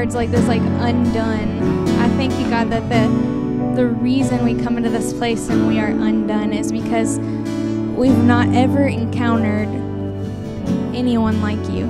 words like this, like undone. I thank you, God, that the reason we come into this place and we are undone is because we've not ever encountered anyone like you.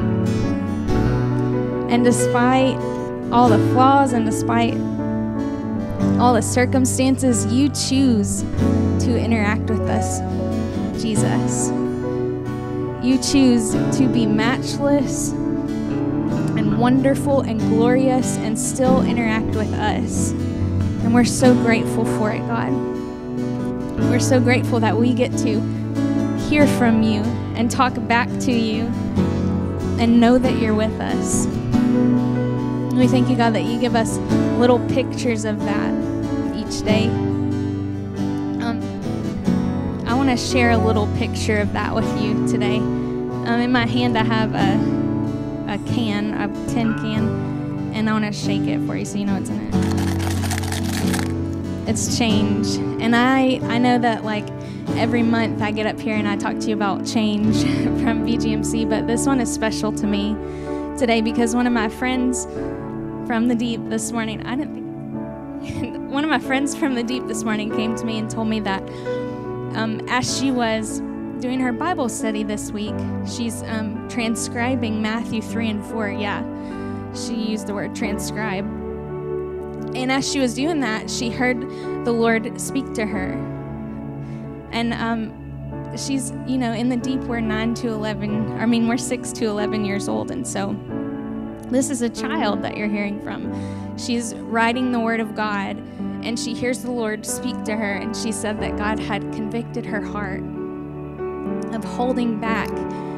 And despite all the flaws and despite all the circumstances, you choose to interact with us, Jesus. You choose to be matchless and wonderful and glorious and still interact with us. And we're so grateful for it, God. We're so grateful that we get to hear from you and talk back to you and know that you're with us. And we thank you, God, that you give us little pictures of that each day. I want to share a little picture of that with you today. In my hand I have a tin can, and I want to shake it for you so you know what's in it. It's change. And I know that like every month I get up here and I talk to you about change from BGMC, but this one is special to me today because one of my friends from the deep this morning, one of my friends from the deep this morning came to me and told me that as she was doing her Bible study this week, she's transcribing Matthew 3 and 4. Yeah, she used the word transcribe. And as she was doing that, she heard the Lord speak to her. And she's, in the deep, we're 6 to 11 years old. And so this is a child that you're hearing from. She's writing the Word of God, and she hears the Lord speak to her, and she said that God had convicted her heart of holding back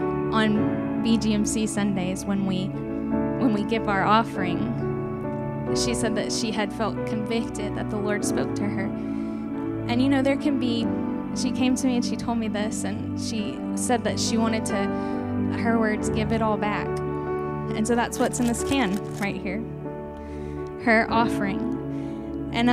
on BGMC Sundays when we give our offering. She said that she had felt convicted that the Lord spoke to her. And she came to me and she told me this, and she said that she wanted to, her words, give it all back. And so that's what's in this can right here, her offering. And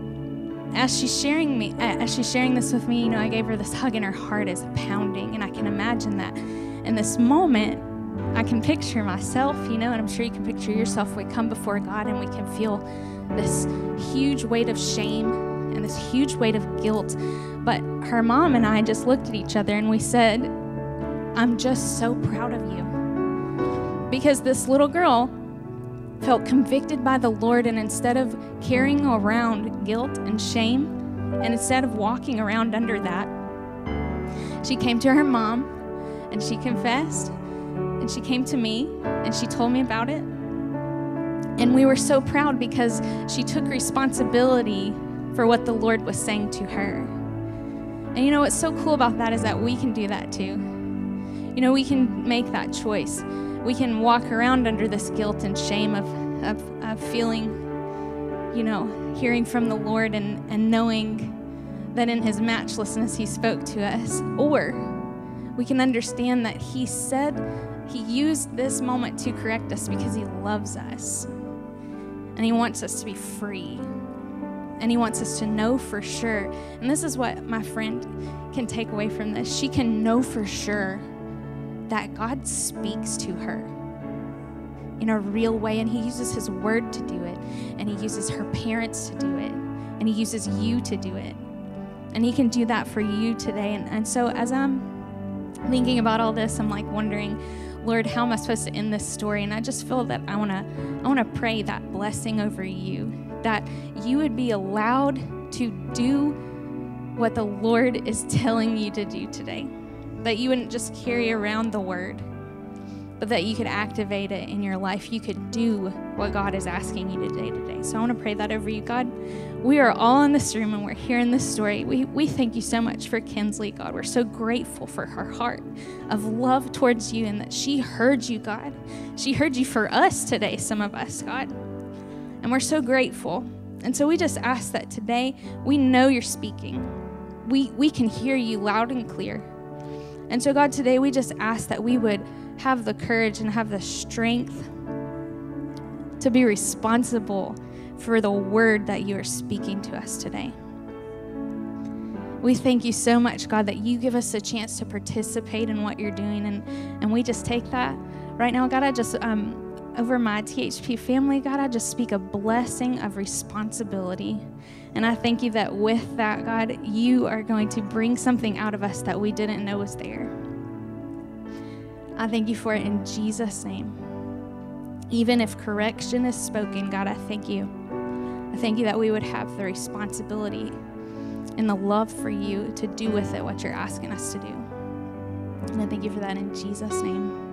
as she's sharing this with me, I gave her this hug and her heart is pounding. And I can imagine that in this moment, I can picture myself, and I'm sure you can picture yourself. We come before God and we can feel this huge weight of shame and this huge weight of guilt. But her mom and I just looked at each other and we said, I'm just so proud of you. Because this little girl felt convicted by the Lord, and instead of carrying around guilt and shame, and instead of walking around under that, she came to her mom and she confessed, and she came to me and she told me about it. And we were so proud because she took responsibility for what the Lord was saying to her. And what's so cool about that is that we can do that too. We can make that choice. We can walk around under this guilt and shame of feeling, hearing from the Lord and knowing that in his matchlessness he spoke to us. Or we can understand that he said he used this moment to correct us because he loves us. And he wants us to be free. And he wants us to know for sure. And this is what my friend can take away from this. She can know for sure that God speaks to her in a real way, and he uses his word to do it, and he uses her parents to do it, and he uses you to do it, and he can do that for you today. And so as I'm thinking about all this, I'm like wondering, Lord, how am I supposed to end this story? And I just feel that I want to pray that blessing over you, that you would be allowed to do what the Lord is telling you to do today. That you wouldn't just carry around the word, but that you could activate it in your life. You could do what God is asking you to do today. So I want to pray that over you. God, we are all in this room and we're hearing this story. We thank you so much for Kenzley, God. We're so grateful for her heart of love towards you and that she heard you, God. She heard you for us today, some of us, God. And we're so grateful. And so we just ask that today we know you're speaking. We can hear you loud and clear. And so, God, today we just ask that we would have the courage and have the strength to be responsible for the word that you are speaking to us today. We thank you so much, God, that you give us a chance to participate in what you're doing, and we just take that right now. God, I over my THP family, God, I just speak a blessing of responsibility. And I thank you that with that, God, you are going to bring something out of us that we didn't know was there. I thank you for it in Jesus' name. Even if correction is spoken, God, I thank you. I thank you that we would have the responsibility and the love for you to do with it what you're asking us to do. And I thank you for that in Jesus' name.